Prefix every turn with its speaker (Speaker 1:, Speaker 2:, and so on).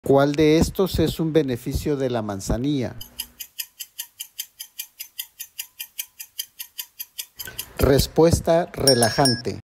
Speaker 1: ¿Cuál de estos es un beneficio de la manzanilla? Respuesta relajante.